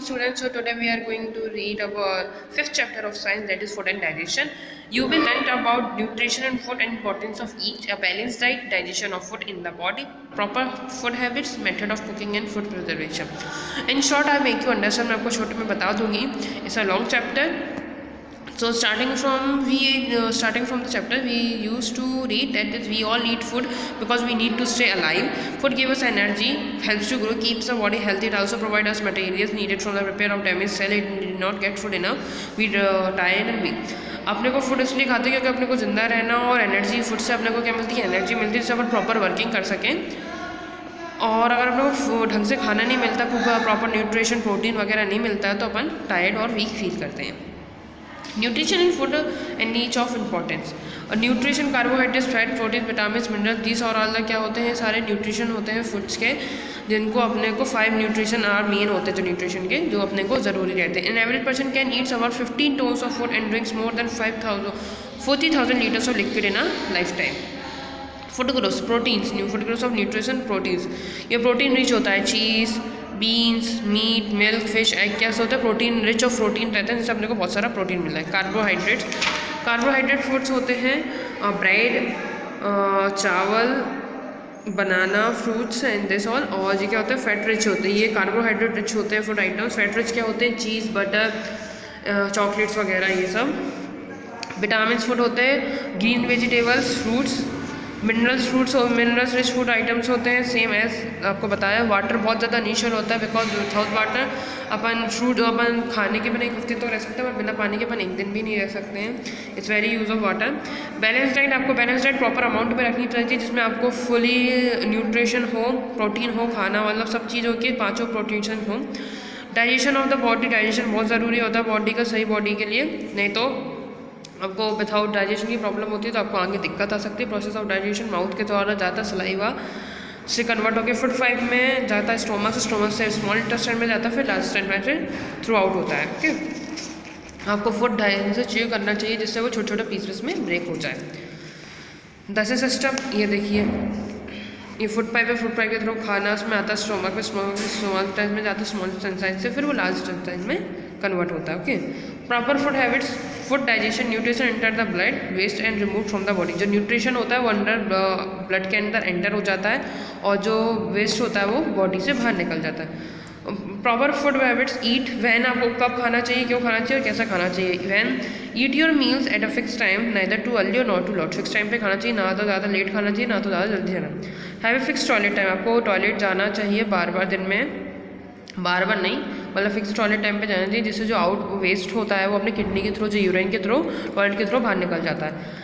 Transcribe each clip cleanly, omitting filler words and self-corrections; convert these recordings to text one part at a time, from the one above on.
students, so today we are going to read our fifth chapter of science, that is food and digestion. You will learn about nutrition and food and importance of each, a balanced diet, digestion of food in the body, proper food habits, method of cooking and food preservation. In short, I make you understand. मैं आपको छोटे में बता दूंगी. It's a long chapter. So starting from the chapter, we used to read that we all need food because we need to stay alive. Food gives us energy, helps to grow, keeps the body healthy. It also provides us materials needed from the repair of damaged cell. It did not get food enough, we tired and weak. अपने को food इसलिए खाते हैं क्योंकि अपने को जिंदा रहना, और एनर्जी फूड से अपने को क्या मिलती है, एनर्जी मिलती है जिससे अपन प्रॉपर वर्किंग कर सकें. और अगर अपने को ढंग से खाना नहीं मिलता, प्रॉपर न्यूट्रिशन प्रोटीन वगैरह नहीं मिलता है, तो अपन टायर्ड और वीक फील करते हैं. Nutrition in food and need of importance. और nutrition carbohydrates, fat, protein, vitamin, mineral, these और ऑल क्या होते हैं, सारे न्यूट्रिशन होते हैं फूड्स के, जिनको अपने को 5 न्यूट्रिशन आर मेन होते हैं जो न्यूट्रिशन के, जो अपने को ज़रूरी रहते हैं. An average person can eats about 15 tons of food and drinks more than 40,000 liters of liquid in a lifetime. Food growth, proteins, food growth of nutrition, proteins. ये प्रोटीन रिच होता है, cheese, beans, meat, milk, fish, egg, क्या होता है, protein rich of protein रहते हैं, जिससे अपने को बहुत सारा प्रोटीन मिलता है. कार्बोहाइड्रेट फूड्स होते हैं ब्रेड, चावल, banana, fruits and this all. और ये क्या होता है, फैट रिच होते हैं. ये कार्बोहाइड्रेट रिच होते हैं फूड आइटम्स. फैट रिच क्या होते हैं, चीज़, बटर, चॉकलेट्स वगैरह, ये सब. विटामिन फूड होते हैं green vegetables, fruits. Minerals fruits और मिनरल्स रिच फूड आइटम्स होते हैं, सेम एज आपको बताया. वाटर बहुत ज़्यादा नीशल होता है, बिकॉज विदाउट वाटर अपन खाने के बिना 1 हफ्ते तो रह सकते हैं, पर बिना पानी के अपन 1 दिन भी नहीं रह सकते हैं. It's very use of water. Balance diet, आपको बैलेंस डाइट प्रॉपर अमाउंट में रखनी चाहिए, जिसमें आपको फुली न्यूट्रिशन हो, प्रोटीन हो, खाना मतलब सब चीज़ हो के 5 प्रोटीन हो. Digestion of the body, digestion बहुत ज़रूरी होता है बॉडी का, सही बॉडी के लिए. नहीं तो आपको विदाउट डाइजेशन की प्रॉब्लम होती है, तो आपको आगे दिक्कत आ सकती है. प्रोसेस ऑफ डाइजेशन माउथ के द्वारा जाता है, सलाइवा से कन्वर्ट होकर फूड फाइव में जाता है, स्टोमक से स्मॉल इंटेस्टाइन में जाता है, फिर लार्ज इंटेस्टाइन में फिर थ्रू आउट होता है. ओके, आपको फूड ढाई से च्यू करना चाहिए, जिससे वो छोटे छोटे पीसेस में ब्रेक हो जाए. दस सिस्टम, ये देखिए, ये फूड पाइप है. फूड पाइप के थ्रू खाना उसमें आता है स्टोमक में, स्मॉल इंटेस्टाइन में जाता है, स्मॉल इंटेस्टाइन से फिर वो लार्ज इंटेस्टाइन में कन्वर्ट होता है. Okay, proper food habits, food digestion, nutrition enter the blood, waste and remove from the body. जो न्यूट्रिशन होता है वो अंदर ब्लड के अंदर एंटर हो जाता है, और जो वेस्ट होता है वो बॉडी से बाहर निकल जाता है. Proper food habits, eat when, आपको कब खाना चाहिए, क्यों खाना चाहिए और कैसा खाना चाहिए. When, eat your meals at a fix time, neither too early और not too lot. Fix time पे खाना चाहिए, ना तो ज़्यादा लेट खाना चाहिए, ना तो ज़्यादा जल्दी जाना. Have a fix toilet time, आपको टॉयलेट जाना चाहिए बार बार दिन में, बार बार नहीं, मतलब फिक्स टॉयलेट टाइम पे जाना चाहिए, जिससे जो आउट वेस्ट होता है वो अपने किडनी के थ्रू, जो यूरिन के थ्रू, टॉयलेट के थ्रू बाहर निकल जाता है.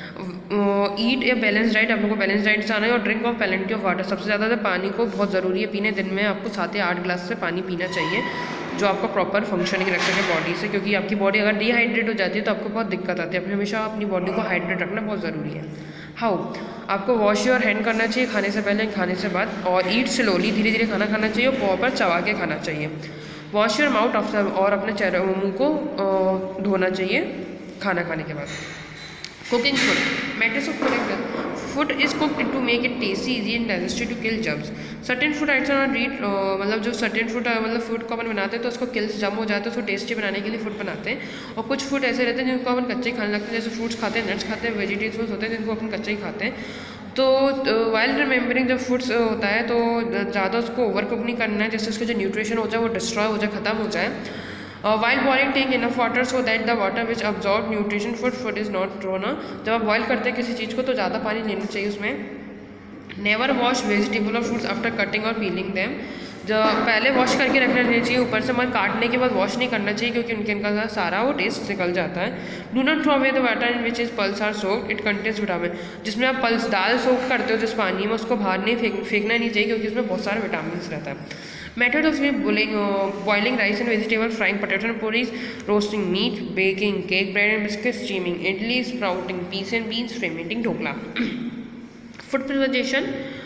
ईट ए बैलेंस डाइट, आप लोग को बैलेंस डाइट जाना है. और drink of plenty of water, सबसे ज़्यादा पानी को बहुत ज़रूरी है पीने. दिन में आपको 7 या 8 गिलास से पानी पीना चाहिए, जो आपको प्रॉपर फंक्शनिंग रख सके बॉडी से, क्योंकि आपकी बॉडी अगर डिहाइड्रेट हो जाती है तो आपको बहुत दिक्कत आती है. अपने हमेशा अपनी बॉडी को हाइड्रेट रखना बहुत ज़रूरी है. हाउ, आपको वॉश योर हैंड करना चाहिए खाने से पहले, खाने से बाद. और ईट स्लोली, धीरे धीरे खाना खाना चाहिए, और प्रॉपर चबा के खाना चाहिए. वॉश योर माउथ आफ्टर, और अपने चेहरे मुँह को धोना चाहिए खाना खाने के बाद. Cooking food, matters of cooking. Food is cooked to make it tasty, easy and digestive to kill germs. Certain food items are read, मतलब जो सर्टेन फूड मतलब फूड को अपन बनाते हैं तो उसको किल्स जम हो जाते हैं, उसको टेस्टी बनाने के लिए फूड बनाते हैं. और कुछ फूड ऐसे रहते हैं जिनको अपन कच्चे खाने लगते हैं, जैसे फ्रूट्स खाते हैं, नट्स खाते हैं, वेजिटेबल्स होते हैं जिनको अपन कच्चे ही खाते हैं. तो वाइल रिमेंबरिंग, जब फूड्स होता है तो ज़्यादा उसको ओवर कुक नहीं करना है, जिससे उसका जो न्यूट्रिशन हो जाए वो डिस्ट्रॉय हो जाए, ख़त्म हो जाए. While boiling, take enough water so that the water which absorb nutrition food is not thrown. जब आप बॉयल करते हैं किसी चीज़ को तो ज़्यादा पानी लेना चाहिए उसमें. नेवर वॉश वेजिटेबल और फ्रूट्स आफ्टर कटिंग और पीलिंग दैम. जब पहले वॉश करके रखना चाहिए, ऊपर से मत काटने के बाद वॉश नहीं करना चाहिए, क्योंकि उनका सारा वो टेस्ट निकल जाता है. Do not throw away the water in which is pulse are soaked, it contains vitamin. जिसमें आप पल्स दाल सोक करते हो जिस पानी में, उसको बाहर नहीं फेंकना नहीं चाहिए, क्योंकि उसमें बहुत सारे विटामिन रहता है. Method of boiling rice and vegetable, frying potato and puris, roasting meat, baking cake, bread and biscuits, steaming idli, sprouting peas and beans, fermenting dhokla. Food preservation,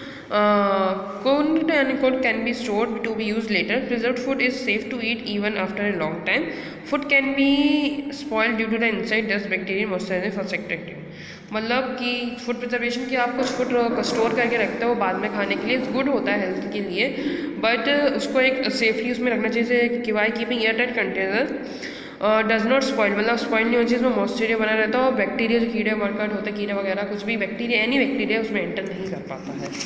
cold and cold can be stored to be used later. Preserved food is safe to eat even after a long time. Food can be spoiled due to the insect, dust, bacteria, moisture, for sector. मतलब कि food preservation कि आप कुछ food store करके रखते हो बाद में खाने के लिए, इट्स गुड होता है हेल्थ के लिए, बट उसको एक सेफली उसमें रखना चाहिए कि why keeping air tight container does not spoil, मतलब स्पॉइल नहीं होनी चाहिए, इसमें मॉइस्चर बना रहता है और बैक्टीरिया जो कीड़े मरकट होते हैं, कीड़े वगैरह कुछ भी बैक्टीरिया, एनी बैक्टीरिया उसमें एंटर नहीं कर पाता है।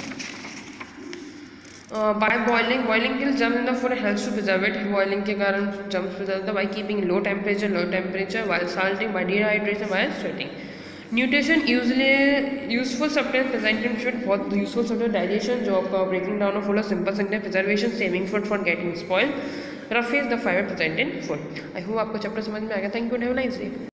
By boiling kill germs in the food helps to preserve it, boiling के कारण जम्स प्रिजर्व होता है। By keeping low temperature while salting, by dehydration, by sweating. Nutrition useful substance present in food, बहुत useful substance digestion, job breaking down of food, simple sentence preservation, saving food for getting spoil, roughage the fiber present in food. I hope आपको chapter समझ में आ गया। Thank you, have a nice day.